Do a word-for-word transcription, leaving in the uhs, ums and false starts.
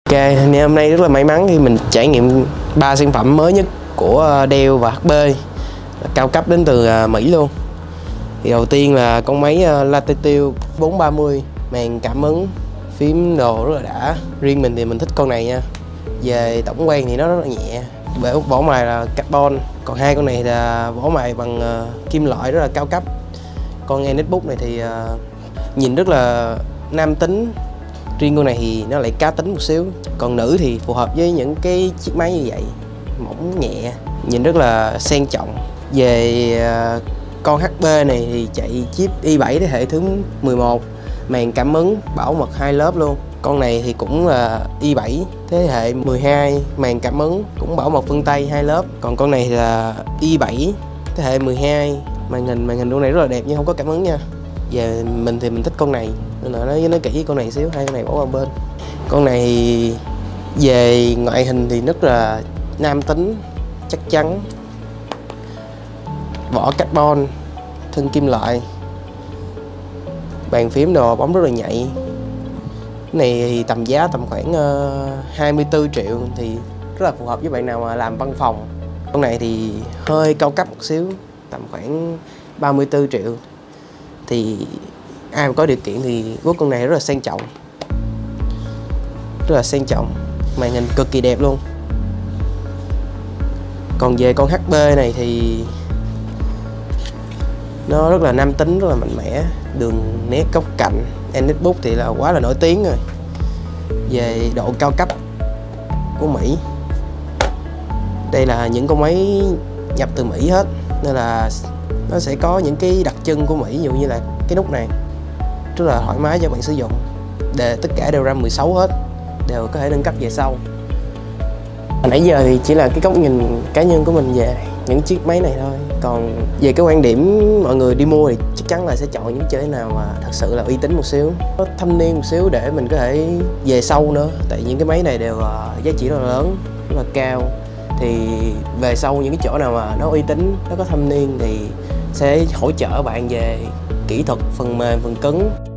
Ok, thì hôm nay rất là may mắn khi mình trải nghiệm ba sản phẩm mới nhất của Dell và hát pê, cao cấp đến từ Mỹ luôn. Thì đầu tiên là con máy Latitude bốn ba mươi, màn cảm ứng, phím đồ rất là đã. Riêng mình thì mình thích con này nha. Về tổng quan thì nó rất là nhẹ, bệ vỏ mài là carbon, còn hai con này là vỏ mài bằng uh, kim loại rất là cao cấp. Con Netbook này thì uh, nhìn rất là nam tính. Riêng con này thì nó lại cá tính một xíu. Còn nữ thì phù hợp với những cái chiếc máy như vậy, mỏng nhẹ, nhìn rất là sang trọng. Về uh, con hát pê này thì chạy chip i bảy thế hệ thứ mười một, màn cảm ứng, bảo mật hai lớp luôn. Con này thì cũng là i bảy thế hệ mười hai, màn cảm ứng, cũng bảo mật vân tay hai lớp. Còn con này là i bảy thế hệ mười hai, màn hình màn hình con này rất là đẹp nhưng không có cảm ứng nha. Về mình thì mình thích con này nên là nói nói kỹ con này xíu, hai con này bỏ qua bên. Con này về ngoại hình thì rất là nam tính, chắc chắn, vỏ carbon, thân kim loại, bàn phím đồ bóng rất là nhạy. Cái này thì tầm giá tầm khoảng uh, hai mươi tư triệu thì rất là phù hợp với bạn nào mà làm văn phòng. Con này thì hơi cao cấp một xíu, tầm khoảng ba mươi tư triệu. Thì ai mà có điều kiện thì quốc con này rất là sang trọng, rất là sang trọng, màn hình cực kỳ đẹp luôn. Còn về con hát pê này thì nó rất là nam tính, rất là mạnh mẽ, đường nét góc cạnh. Netbook thì là quá là nổi tiếng rồi. Về độ cao cấp của Mỹ, đây là những con máy nhập từ Mỹ hết nên là nó sẽ có những cái đặc trưng của Mỹ, ví dụ như là cái nút này rất là thoải mái cho bạn sử dụng. Để tất cả đều RAM mười sáu hết, đều có thể nâng cấp về sau. Nãy giờ thì chỉ là cái góc nhìn cá nhân của mình về những chiếc máy này thôi. Còn về cái quan điểm mọi người đi mua thì chắc chắn là sẽ chọn những chơi nào mà thật sự là uy tín một xíu, có thâm niên một xíu để mình có thể về sau nữa. Tại những cái máy này đều uh, giá trị rất là lớn, rất là cao. Thì về sau những cái chỗ nào mà nó uy tín, nó có thâm niên thì sẽ hỗ trợ bạn về kỹ thuật, phần mềm, phần cứng.